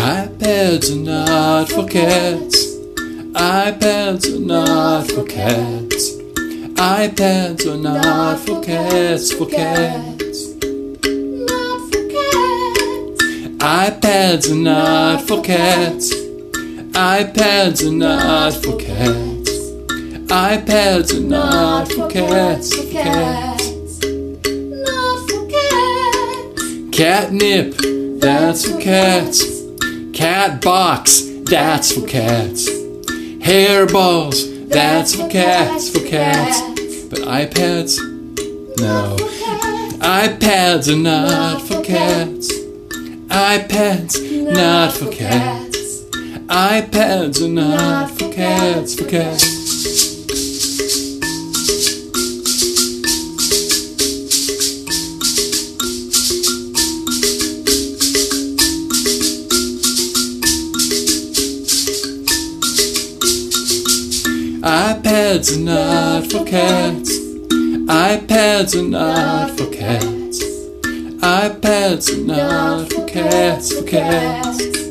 iPads are not for cats. iPads are not for cats. iPads are not for cats, for cats. Not for cats. iPads are not for cats. iPads are not for cats. iPads are not for cats, for cats. Not for cats. Catnip, that's for cats. Cat box, that's for cats. Hairballs, that's for cats, for cats. But iPads? No. iPads are not for cats. iPads, not for cats. iPads are not for cats, for cats. iPads are not for cats. iPads are not for cats. iPads are not for cats, for cats.